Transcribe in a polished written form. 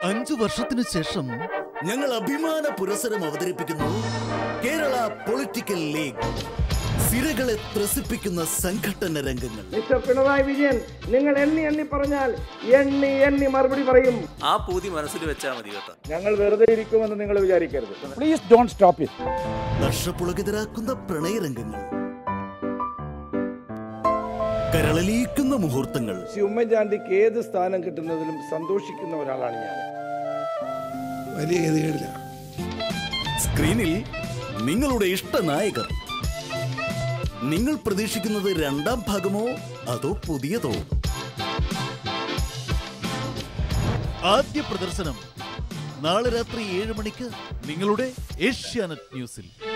5 വർഷത്തിനു ശേഷം ഞങ്ങൾ അഭിമാന പുരസ്സരം അവതരിപ്പിക്കുന്നു. Kerala political league. സിരകളെ ത്രസിപ്പിക്കുന്ന സംഘടന രംഗങ്ങൾ. മിസ്റ്റർ പിണറായി വിജയൻ, നിങ്ങൾ എണ്ണി പറഞ്ഞാൽ എണ്ണി മറുപടി പറയും. ആ പൂതി മനസ്സിൽ വെച്ചാൽ മതി കേട്ടോ. ഞങ്ങൾ വെറുതെ ഇരിക്കുമെന്ന് നിങ്ങൾ വിചാരിക്കരുത്. Please don't stop it. ഹർഷപുളകിതരാക്കുന്ന പ്രണയരംഗങ്ങൾ, കരളലിയിക്കുന്ന മുഹൂർത്തങ്ങൾ. ഉമ്മൻചാണ്ടിക്ക് ഏത് സ്ഥാനം കിട്ടുന്നതിലും സന്തോഷിക്കുന്ന ഒരാളാണ് ഞാൻ. വലിയ ഗതികേടില്ല. സ്ക്രീനിൽ നിങ്ങളുടെ ഇഷ്ട നായകർ. നിങ്ങൾ പ്രതീക്ഷിക്കുന്നത് 2ാം ഭാഗമോ അതോ പുതിയതോ? ആദ്യ പ്രദർശനം നാളെ രാത്രി 7 മണിക്ക് നിങ്ങളുടെ ഏഷ്യാനെറ്റ് ന്യൂസിൽ.